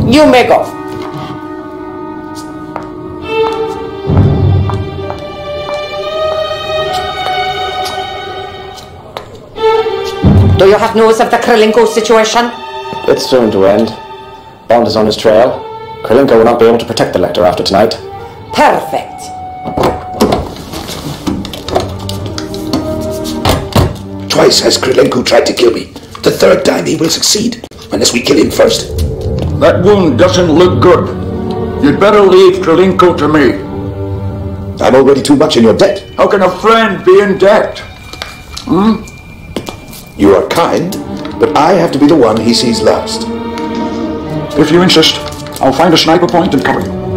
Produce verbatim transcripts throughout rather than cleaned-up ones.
You may go. Do you have news of the Krylenko situation? It's soon to end. Bond is on his trail. Krylenko will not be able to protect the Lector after tonight. Perfect. Twice has Krylenko tried to kill me. The third time he will succeed, unless we kill him first. That wound doesn't look good. You'd better leave Krylenko to me. I'm already too much in your debt. How can a friend be in debt? Hmm? You are kind, but I have to be the one he sees last. If you insist, I'll find a sniper point and cover you.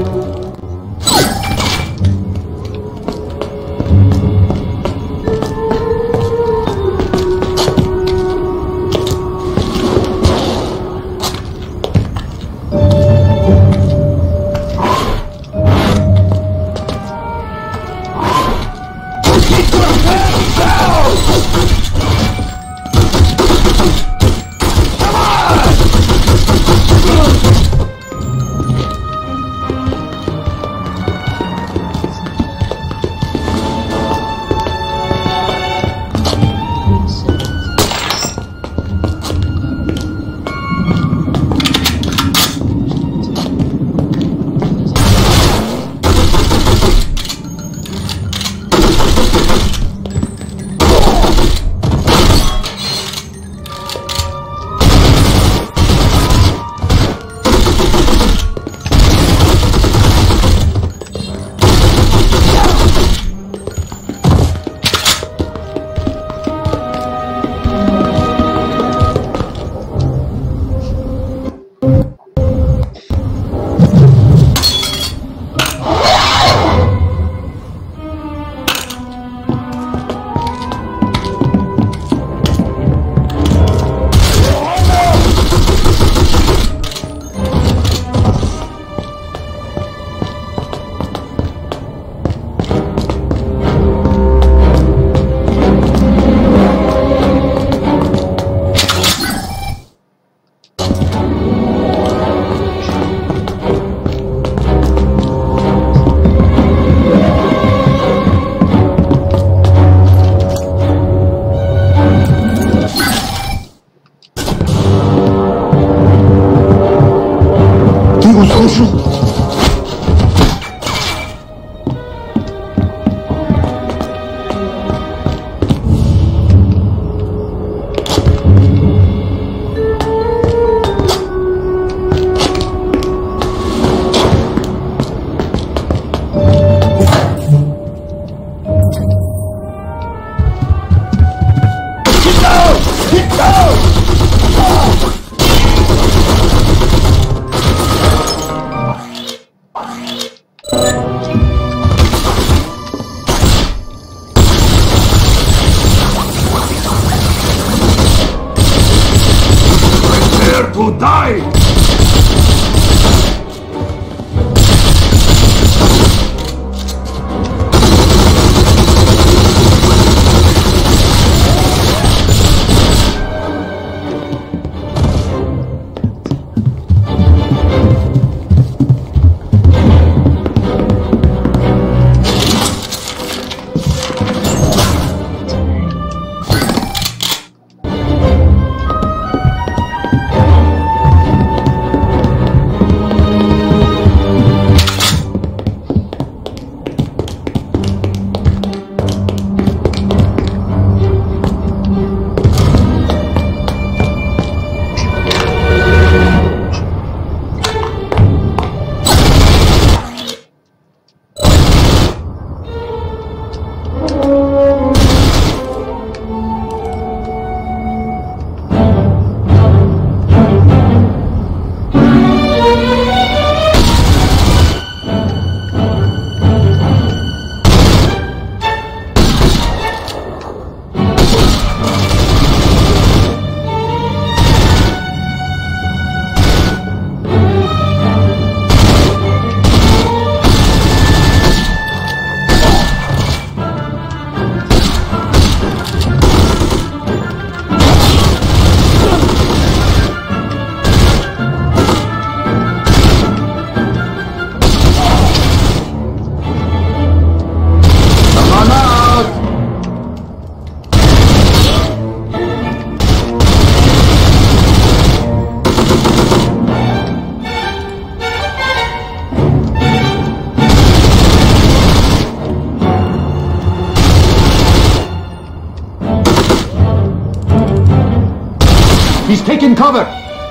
He's taking cover!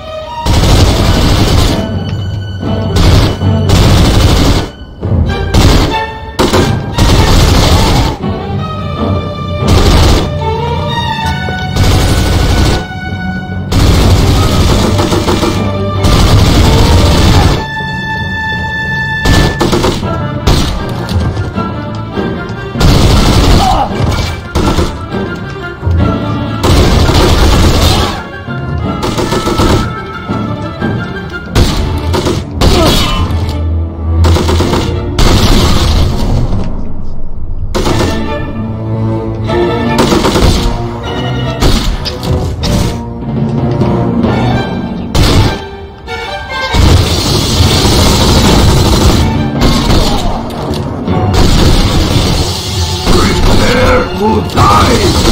Who dies?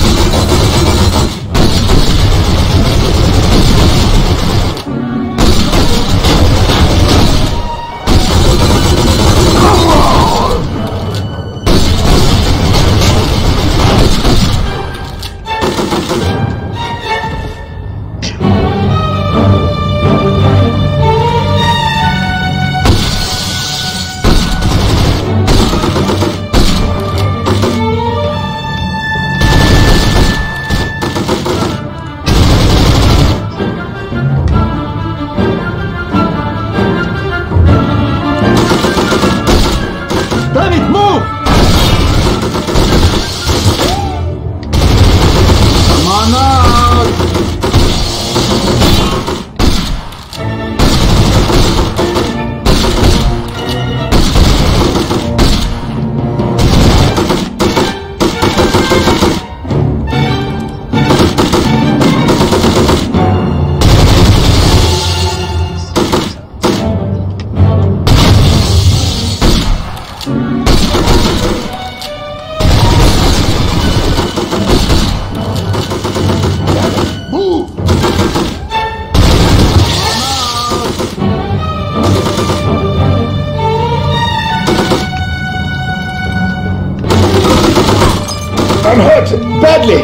I'm hurt badly.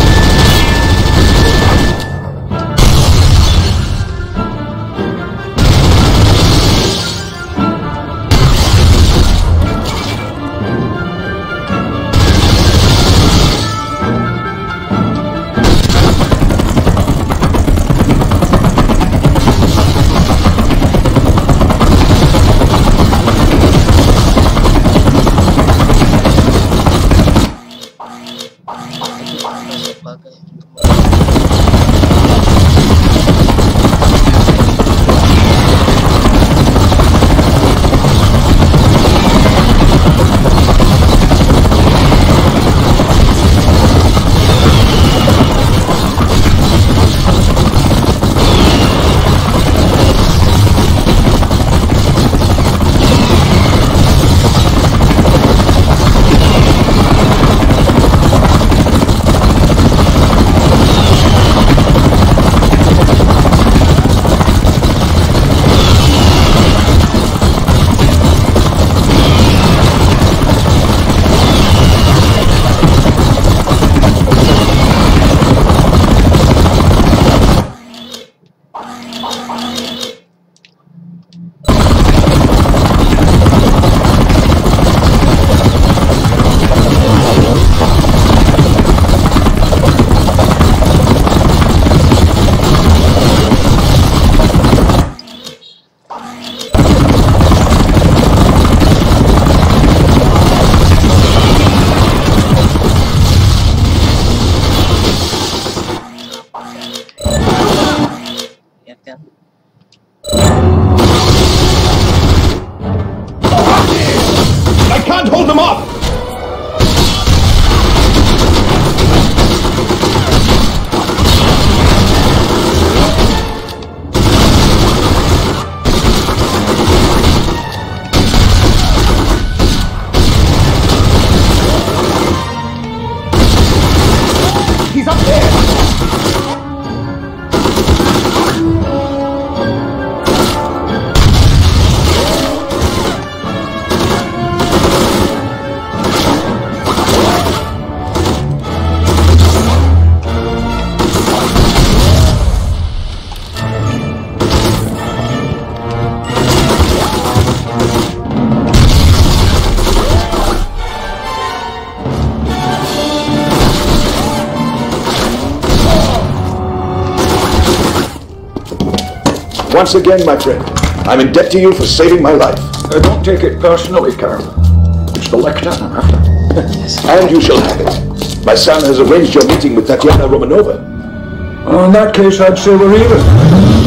I can't hold them off! He's up there! Once again, my friend, I'm in debt to you for saving my life. Uh, don't take it personally, Carl. It's the lector I'm after. And you shall have it. My son has arranged your meeting with Tatiana Romanova. Oh, in that case, I'd say we're even.